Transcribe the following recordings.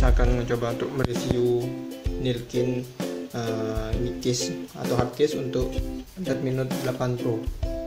saya akan mencoba untuk mereview Nilkin case atau hard case untuk Redmi Note 8 Pro.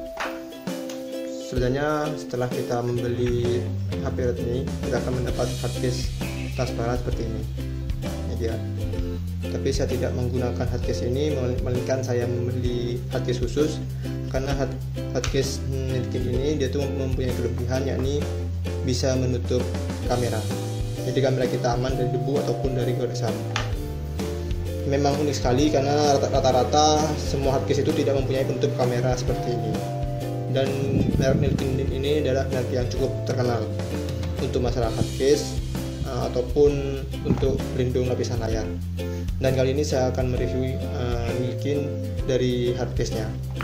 Sebenarnya setelah kita membeli HP Redmi, kita akan mendapat hard case transparan seperti ini. Ini dia. Tapi saya tidak menggunakan hard case ini, melainkan saya membeli hard case khusus karena hard case Nilkin ini dia tuh mempunyai kelebihan, yakni bisa menutup kamera. Jadi kamera kita aman dari debu ataupun dari goresan. Memang unik sekali karena rata-rata semua hard case itu tidak mempunyai penutup kamera seperti ini. Dan merek Nilkin ini adalah merek yang cukup terkenal untuk masalah hard case ataupun untuk pelindung lapisan layar. Dan kali ini saya akan mereview Nilkin dari hard case-nya.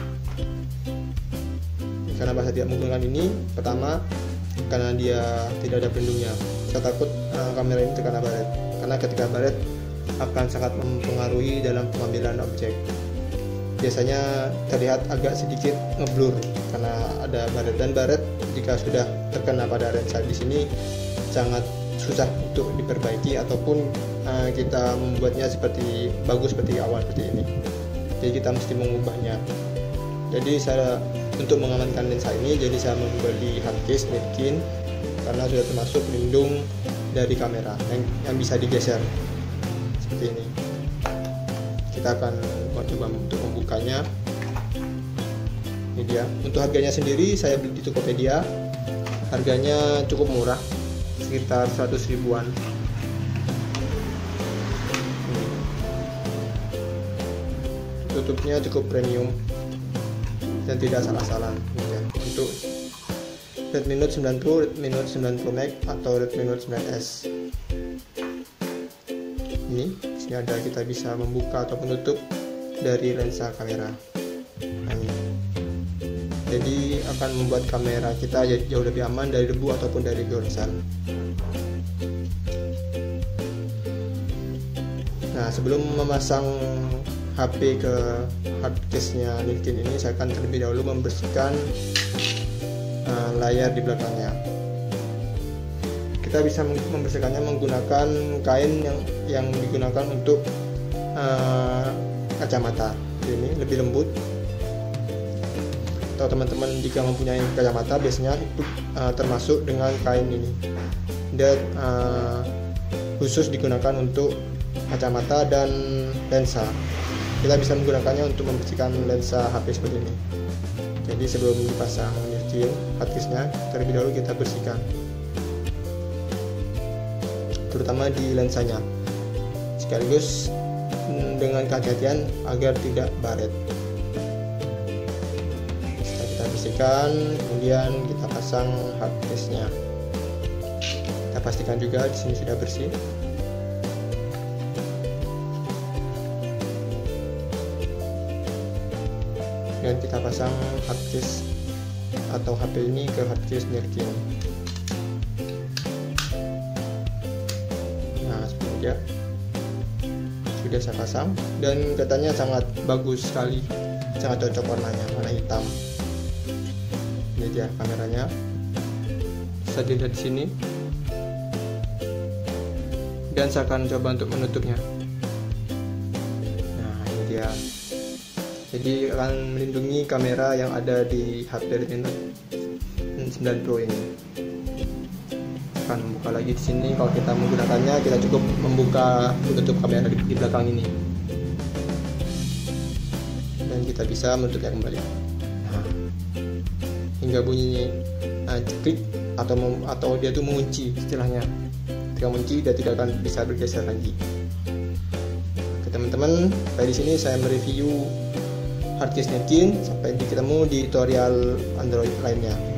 Karena saya tidak menggunakan ini, pertama karena dia tidak ada pelindungnya. Saya takut kamera ini terkena baret, karena ketika baret akan sangat mempengaruhi dalam pengambilan objek. Biasanya terlihat agak sedikit ngeblur karena ada baret, dan baret jika sudah terkena pada lensa di sini sangat susah untuk diperbaiki ataupun kita membuatnya seperti bagus seperti awal seperti ini. Jadi kita mesti mengubahnya. Jadi saya untuk mengamankan lensa ini, jadi saya membeli hard case Nilkin karena sudah termasuk pelindung dari kamera yang bisa digeser seperti ini. Kita akan coba untuk membukanya. Ini dia. Untuk harganya sendiri saya beli di Tokopedia. Harganya cukup murah, sekitar 100 ribuan. Tutupnya cukup premium dan tidak salah-salah. Untuk Redmi Note 9 Pro, Redmi Note 9 Pro Max atau Redmi Note 9S. Ini sini ada, kita bisa membuka atau menutup dari lensa kamera. Jadi akan membuat kamera kita jauh lebih aman dari debu ataupun dari goresan. Nah, sebelum memasang HP ke hard case-nya Nilkin ini, saya akan terlebih dahulu membersihkan layar di belakangnya. Kita bisa membersihkannya menggunakan kain yang digunakan untuk kacamata. Ini lebih lembut. Atau teman-teman jika mempunyai kacamata biasanya itu termasuk dengan kain ini. Dan khusus digunakan untuk kacamata dan lensa. Kita bisa menggunakannya untuk membersihkan lensa HP seperti ini. Jadi sebelum dipasang Nilkin hard case-nya, terlebih dahulu kita bersihkan, terutama di lensanya, sekaligus dengan kehati-hatian agar tidak baret. Setelah kita bersihkan, kemudian kita pasang hard case-nya. Kita pastikan juga di sini sudah bersih. Dan kita pasang hard case atau HP ini ke hard case Nilkin. Nah, seperti dia sudah saya pasang dan katanya sangat bagus sekali, sangat cocok warnanya, warna hitam. Ini dia kameranya, bisa dilihat di sini. Dan saya akan coba untuk menutupnya. Nah, ini dia. Jadi akan melindungi kamera yang ada di HP Redmi Note 9 Pro ini. Akan membuka lagi di sini. Kalau kita menggunakannya, kita cukup membuka penutup kamera di belakang ini, dan kita bisa menutupnya kembali. Nah, hingga bunyi klik atau dia tuh mengunci istilahnya. Ketika mengunci, dia tidak akan bisa bergeser lagi. Oke teman-teman, sampai di sini saya mereview hard case Nilkin. Sampai ketemu di tutorial Android lainnya.